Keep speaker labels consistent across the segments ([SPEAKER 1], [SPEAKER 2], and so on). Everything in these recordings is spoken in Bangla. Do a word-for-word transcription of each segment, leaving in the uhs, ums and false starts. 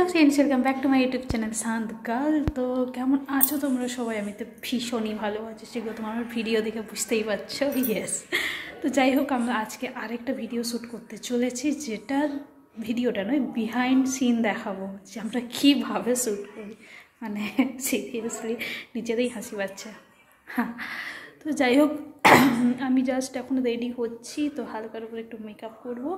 [SPEAKER 1] Friends, welcome back to my YouTube channel শান্তকাল। তো কেমন আছো তোমরা সবাই? আমি তো ভীষণই ভালো আছি, সেগুলো তোমার আমার ভিডিও দেখে বুঝতেই পারছো। ইয়েস, তো যাই হোক, আমরা আজকে আরেকটা ভিডিও শ্যুট করতে চলেছি, যেটা ভিডিওটা নয়, বিহাইন্ড সিন দেখাবো যে আমরা কীভাবে শ্যুট করি। মানে সিরিয়াসলি নিজেদেরই হাসি পাচ্ছে। হ্যাঁ, তো যাই হোক, আমি জাস্ট এখন রেডি হচ্ছি, তো হালকার উপরে একটু মেকআপ করবো।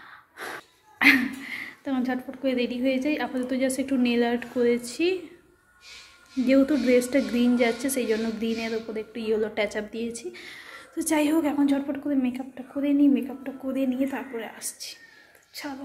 [SPEAKER 1] তখন ঝটফট করে রেডি হয়ে যাই। আপাতত জাস্ট একটু নেল আর্ট করেছি, যেহেতু ড্রেসটা গ্রিন যাচ্ছে সেই জন্য গ্রিনের ওপরে একটু ইয়েলো টাচ আপ দিয়েছি। তো যাই হোক, এখন ঝটফট করে মেকআপটা করে নিই। মেকআপটা করে নিয়ে তারপরে আসছি। চলো।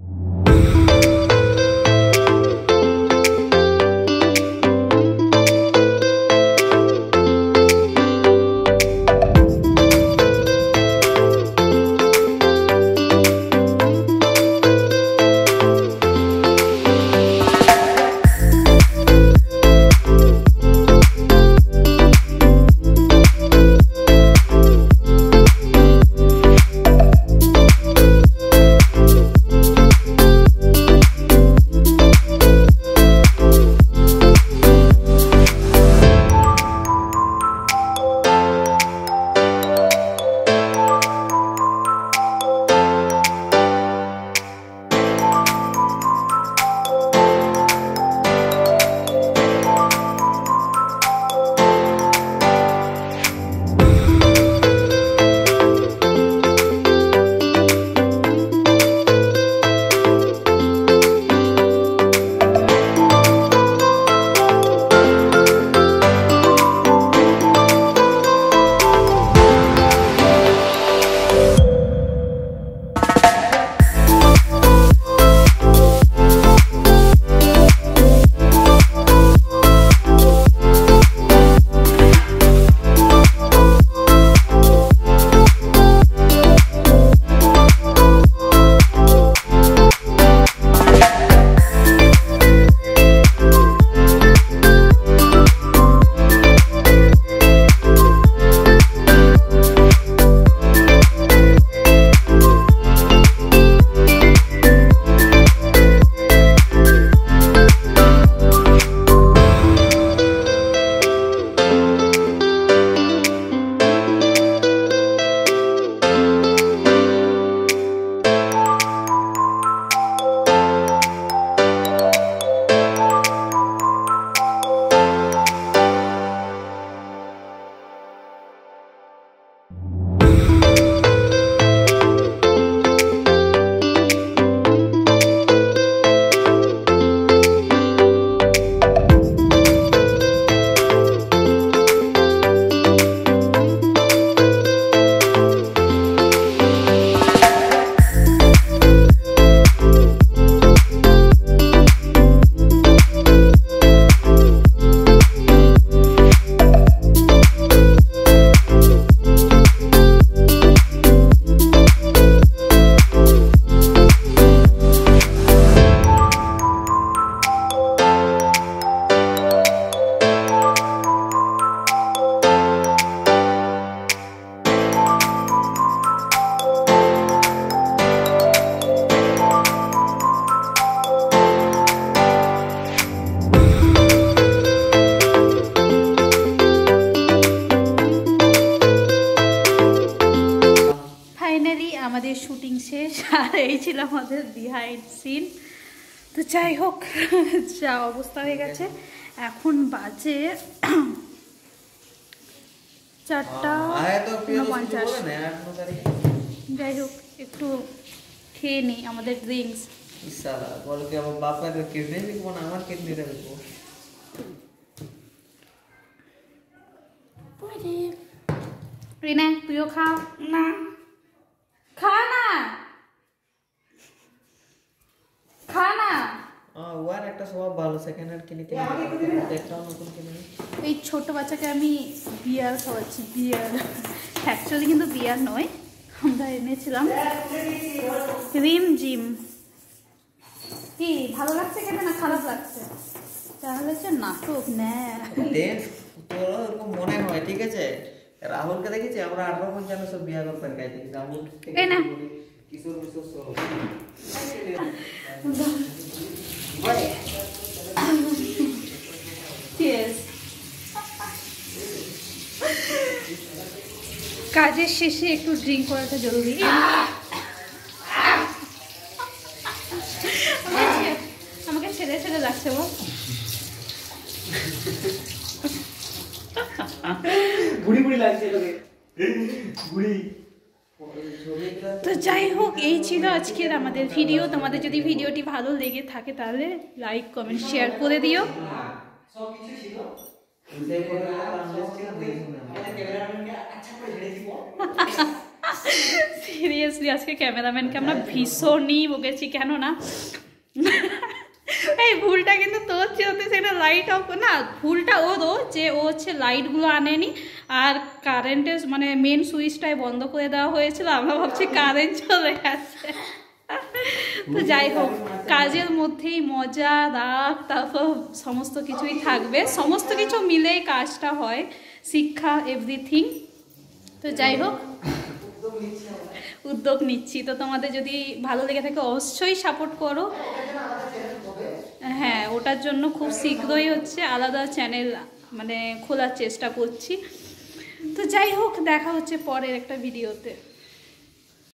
[SPEAKER 1] আমাদের শুটিং শেষ, আর এই ছিল আমাদের বিহাইন্ড সিন। তো যাই হোক, যা অবস্থা হয়ে গেছে, এখন বাজে চারটা পঞ্চাশ। যাই হোক, একটু খেয়ে নিই আমাদের ড্রিঙ্কস। রিনা, তুইও খা। না, খা না, খা না।
[SPEAKER 2] ওয়ার একটা স্বভাব ভালো, সেকেন্ড হ্যান্ড কিনে কিনে দেখটাও নতুন কিনে।
[SPEAKER 1] এই ছোট বাচ্চাকে আমি বিয়ার খাওয়াচ্ছি, বিয়ার। অ্যাকচুয়ালি কিন্তু বিয়ার নয়, আমরা এনেছিলাম রিম জিম। কি ভালো লাগছে খেতে না খারাপ লাগছে? তাহলে হচ্ছে নাটক না,
[SPEAKER 2] তোর মনে হয় ঠিক আছে। রাহুলকে দেখেছি আমরা আঠারো পঞ্চান্ন সব বিয়া করতেন গাইতে, রাহুল কিশোর মিশর সব
[SPEAKER 1] কাজের শেষে একটু ড্রিঙ্ক করাটা জরুরি। আমাকে ছেড়ে ছেড়ে লাগছে বল।
[SPEAKER 2] বুড়ি বুড়ি লাগছে তোকে, বুড়ি।
[SPEAKER 1] তো যাই হোক, এই ছিল আজকের আমাদের ভিডিও। তোমাদের যদি ভিডিওটি ভালো লেগে থাকে তাহলে লাইক কমেন্ট শেয়ার করে দিও। সিরিয়াসলি আজকে ক্যামেরাম্যানকে আমরা ভীষণই বকেছি, কেন না এই ভুলটা কিন্তু তোর হচ্ছে সেটা লাইট অফ না, ভুলটা ওরও যে ও হচ্ছে লাইটগুলো আনেনি আর কারেন্টের মানে মেন সুইচটাই বন্ধ করে দেওয়া হয়েছিল। আমরা ভাবছি কারেন্ট চলে গেছে। তো যাই হোক, কাজের মধ্যেই মজা, রাগ, তারপর সমস্ত কিছুই থাকবে, সমস্ত কিছু মিলেই কাজটা হয়, শিক্ষা, এভরিথিং। তো যাই হোক, উদ্যোগ নিচ্ছি। তো তোমাদের যদি ভালো লেগে থাকে অবশ্যই সাপোর্ট করো। হ্যাঁ, ওটার জন্য খুব শীঘ্রই হচ্ছে আলাদা চ্যানেল মানে খোলার চেষ্টা করছি। তো যাই হোক, দেখা হচ্ছে পরের একটা ভিডিওতে।